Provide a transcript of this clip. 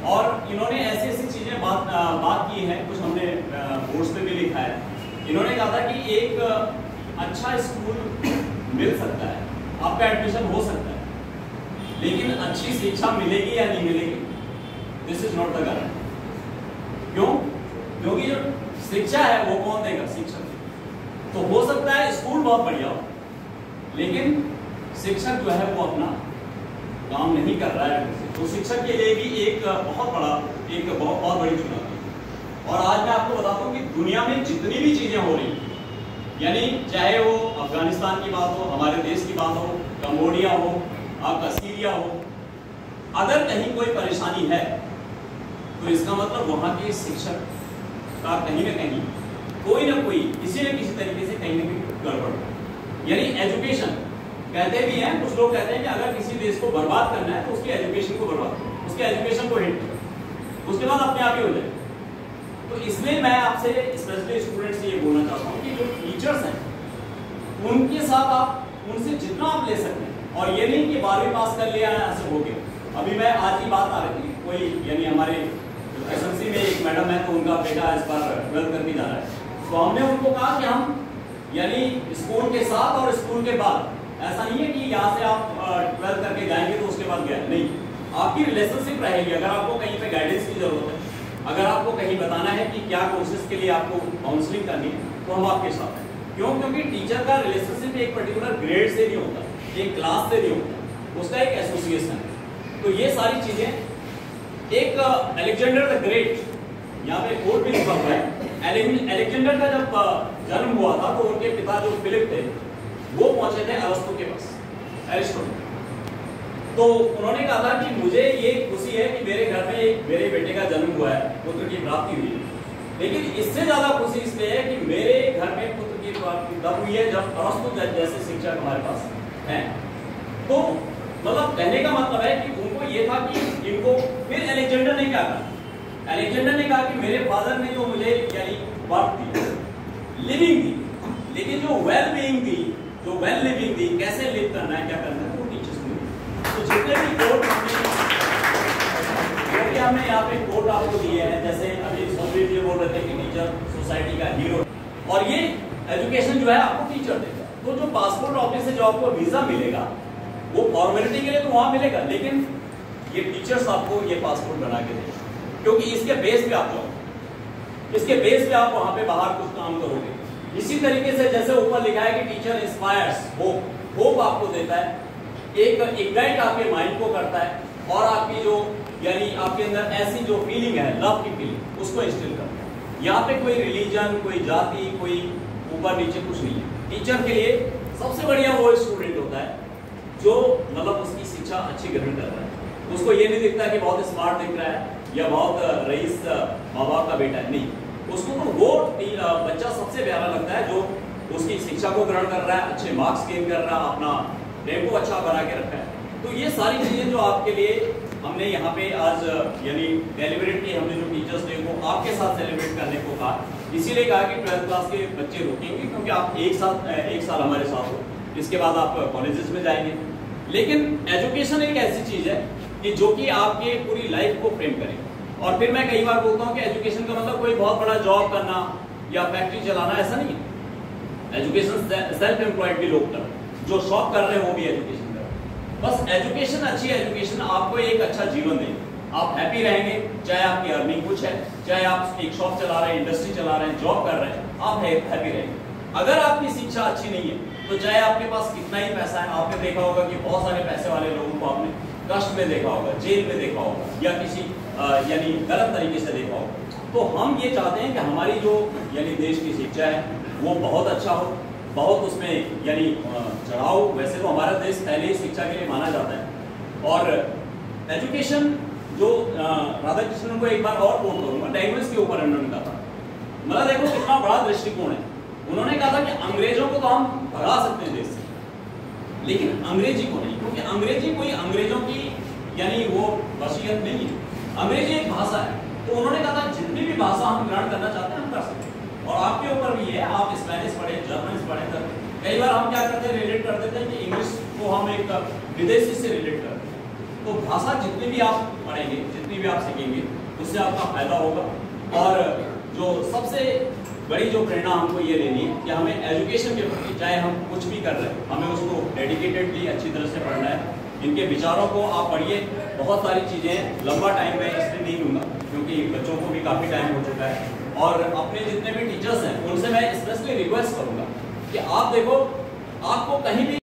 और इन्होंने ऐसी ऐसी चीज़ें बात की है, कुछ हमने बोर्ड्स पे भी लिखा है। इन्होंने कहा था कि एक अच्छा स्कूल मिल सकता है, आपका एडमिशन हो सकता है, लेकिन अच्छी शिक्षा मिलेगी या नहीं मिलेगी, this is not the guarantee. क्यों? क्योंकि जो शिक्षा है वो कौन देगा? शिक्षक। तो हो सकता है स्कूल बहुत बढ़िया हो, लेकिन शिक्षक जो है वो अपना काम नहीं कर रहा है। तो शिक्षक के लिए भी एक बहुत बड़ी चुनौती है। और आज मैं आपको बताता हूँ कि दुनिया में जितनी भी चीजें हो रही हैं, यानी चाहे वो अफगानिस्तान की बात हो, हमारे देश की बात हो, कंबोडिया हो, आपका सीरिया हो, अगर कहीं कोई परेशानी है तो इसका मतलब वहां के शिक्षक का कहीं ना कहीं कोई ना कोई किसी न किसी तरीके से कहीं ना कहीं गड़बड़। यानी एजुकेशन कहते भी हैं, कुछ लोग कहते हैं कि अगर किसी देश को बर्बाद करना है तो उसकी एजुकेशन को बर्बाद करो, उसके एजुकेशन को हिट करो, उसके बाद अपने आप ही हो जाए। तो इसलिए मैं आपसे स्पेशली स्टूडेंट्स से ये बोलना चाहता हूँ कि जो टीचर्स हैं उनके साथ आप उनसे जितना आप ले सकते हैं, और ये नहीं कि 12वीं पास कर लिया ऐसे हो गया। अभी मैं आज की बात आ रही थी, कोई यानी हमारे एसएमसी में एक मैडम है, तो उनका बेटा इस बार 12th करके जा रहा है। तो हमने उनको कहा कि हम यानी स्कूल के साथ और स्कूल के बाद, ऐसा नहीं है कि यहाँ से आप 12th करके जाएंगे तो उसके बाद गए, नहीं, आपकी रिलेशनशिप रहेगी। अगर आपको कहीं पे गाइडेंस की जरूरत है, अगर आपको कहीं बताना है कि क्या कोर्सेज के लिए आपको काउंसलिंग करनी है, तो हम आपके साथ हैं। क्यों? क्योंकि टीचर का रिलेशनशिप एक पर्टिकुलर ग्रेड से नहीं होता, एक क्लास से नहीं होता, उसका एक एसोसिएशन है। तो ये सारी चीजें, एक अलेक्जेंडर द ग्रेट, यहाँ पे कोट भी लिखा हुआ है, अलेक्जेंडर का जब जन्म हुआ था तो उनके पिता जो फिलिप थे वो पहुंचे थे अरस्तु के पास, एरिस्टोटल। तो उन्होंने कहा था कि मुझे ये खुशी है कि मेरे घर में मेरे बेटे का जन्म हुआ है, पुत्र की प्राप्ति हुई है, लेकिन इससे ज्यादा खुशी इसलिए है कि मेरे घर में पुत्र की प्राप्ति तब हुई है जब अरस्तु जैसे शिक्षक हमारे पास हैं। तो मतलब कहने का मतलब है कि उनको ये था कि इनको, फिर अलेक्जेंडर ने क्या कहा? अलेक्जेंडर ने कहा कि मेरे फादर ने तो मुझे यानी बर्थ दी, लिविंग दी, लेकिन जो वेल बीइंग दी, जो वेल लिविंग दी, कैसे लिव करना है, क्या करना है, वो टीचर्स ने। तो जितने भी कोर्ट हमने यहाँ पे कोर्ट आपको दिए हैं, जैसे अभी सौम्य जी बोल रहे थे कि टीचर सोसाइटी का हीरो, और ये एजुकेशन जो है आपको टीचर देगा। तो जो पासपोर्ट ऑफिस से जो आपको वीजा मिलेगा वो फॉर्मेलिटी के लिए तो वहां मिलेगा, लेकिन ये टीचर्स आपको ये पासपोर्ट बना के देंगे, क्योंकि इसके बेस पे आप जाओ, इसके बेस पे आप वहां पे बाहर कुछ काम करोगे। इसी तरीके से जैसे ऊपर लिखा है कि टीचर इंस्पायर्स होप, होप आपको देता है, एक इग्नाइट आपके माइंड को करता है, और आपकी जो यानी आपके अंदर ऐसी जो फीलिंग है, लव की फीलिंग, उसको इंस्टिल करता है। यहाँ पे कोई रिलीजन, कोई जाति, कोई ऊपर नीचे कुछ नहीं है। टीचर के लिए सबसे बढ़िया वो स्टूडेंट होता है जो मतलब उसकी शिक्षा अच्छी ग्रहण कर रहा है। उसको ये नहीं दिखता कि बहुत स्मार्ट दिख रहा है या बहुत रईस माँ बाप का बेटा है, नहीं, उसको तो वो बच्चा सबसे प्यारा लगता है जो उसकी शिक्षा को ग्रहण कर रहा है, अच्छे मार्क्स गेन कर रहा है, अपना टेम्पो अच्छा बना के रखा है। तो ये सारी चीजें जो आपके लिए हमने यहाँ पे आज यानी डेलिब्रेट की, हमने जो टीचर्स डे को आपके साथ सेलिब्रेट करने को कहा, इसीलिए कहा कि 12th क्लास के बच्चे रुकेंगे, क्योंकि आप एक साल हमारे साथ हो, इसके बाद आप कॉलेजेस में जाएंगे। लेकिन एजुकेशन एक ऐसी चीज है कि जो कि आपके पूरी लाइफ को फ्रेम करे। और फिर मैं कई बार बोलता हूँ कि एजुकेशन का मतलब कोई बहुत बड़ा जॉब करना या फैक्ट्री चलाना, ऐसा नहीं है। एजुकेशन सेल्फ एम्प्लॉयड भी लोग कर, जो शॉप कर रहे हैं वो भी एजुकेशन कर रहे हैं। बस एजुकेशन, अच्छी एजुकेशन आपको एक अच्छा जीवन देगी, आप हैप्पी रहेंगे, चाहे आपकी अर्निंग कुछ है, चाहे आप एक शॉप चला रहे हैं, इंडस्ट्री चला रहे हैं, जॉब कर रहे हैं, आप हैप्पी रहेंगे। अगर आपकी शिक्षा अच्छी नहीं है तो चाहे आपके पास कितना ही पैसा है, आपने देखा होगा कि बहुत सारे पैसे वाले लोगों को आपने कष्ट में देखा होगा, जेल में देखा होगा, या किसी यानी गलत तरीके से देखा होगा। तो हम ये चाहते हैं कि हमारी जो यानी देश की शिक्षा है वो बहुत अच्छा हो, बहुत उसमें यानी चढ़ाओ। वैसे तो हमारा देश पहले ही शिक्षा के लिए माना जाता है। और एजुकेशन जो राधाकृष्णन को एक बार और कोट करूंगा, लैंग्वेज के ऊपर उन्होंने कहा था, मतलब देखो कितना बड़ा दृष्टिकोण है। उन्होंने कहा था कि अंग्रेजों को तो हम भगा सकते हैं देश से, लेकिन अंग्रेजी को नहीं, क्योंकि अंग्रेजी कोई अंग्रेजों की यानी वो वसीयत नहीं है, अंग्रेजी एक भाषा है। तो उन्होंने कहा था जितनी भी भाषा हम ग्रहण करना चाहते हैं हम कर सकते हैं, और आपके ऊपर भी है, आप स्पेनिश पढ़े, जर्मन पढ़े, कई बार हम क्या करते हैं, रिलेट कर देते हैं कि इंग्लिश को हम एक विदेशी से रिलेट करते हैं। तो भाषा जितनी भी आप पढ़ेंगे, जितनी भी आप सीखेंगे उससे आपका फायदा होगा। और जो सबसे बड़ी जो प्रेरणा हमको ये लेनी है कि हमें एजुकेशन के प्रति, चाहे हम कुछ भी कर रहे हैं, हमें उसको डेडिकेटेडली अच्छी तरह से पढ़ना है। इनके विचारों को आप पढ़िए, बहुत सारी चीज़ें, लंबा टाइम मैं इसलिए नहीं लूँगा क्योंकि बच्चों को भी काफ़ी टाइम हो चुका है। और अपने जितने भी टीचर्स हैं उनसे मैं स्पेशली रिक्वेस्ट करूँगा कि आप देखो, आपको कहीं भी